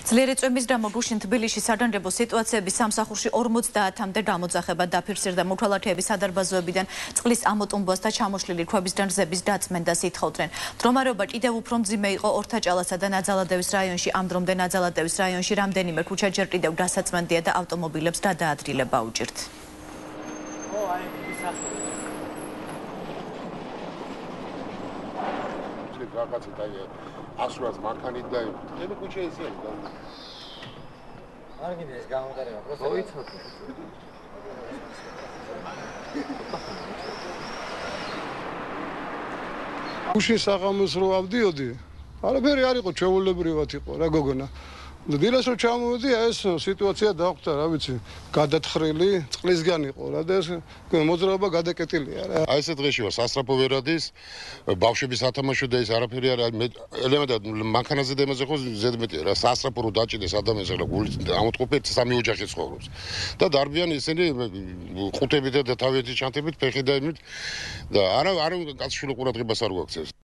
ძლიერი წვიმის გამო გუშინ თბილისში სადარბაზო სიტუაციების სამსახურში 50-მდე გამოძახება დაფიქსირდა. მოქალაქეები სადარბაზოებიდან წყლის ამოტუმბოს და ჩამოშლილი ქვებისგან გზების დაწმენდას ითხოვდნენ. მდგომარეობა კიდევ უფრო მძიმე იყო ორთაჭალასა და ნაძალადევის რაიონში. ამ დრომდე ნაძალადევის რაიონში რამდენიმე ქუჩა ჯერ კიდევ გასაწმენდია და ავტომობილებს გადაადრილება უჭირთ. ასურას მანქანით და თემი ქუჩა ისეა და არ გინდა ეს გამოდარება პროცესი მოიცოდე უშინ საღამოს რო ავდიოდი არაფერი არ იყო ჩვეულებრივად იყო რა გოგონა დილას რო ჩამოვედი ეს სიტუაცია დახვდა რა ვიცი გადათხრილი წყლისგან იყო რა და ეს მოძრაობა გადაკეტილია რა აი ეს დღეში ვარ სასწრაფო ვერადის ბავშვები სათამაშო და ეს არაფერი არ ელემენტად მანქანაზე და იმაზე ხო ზედმეტია რა სასწრაფო რო დაჭიდეს ადამიანს რა გული ამოტყუპეთ სამი ოჯახი ცხოვრობს და დარბიან ისინი ყუთებით და თავიანთი ჩანთებით ფეხი და იმით და არა კაცშვილო ყურადღებას არ გვაქცევს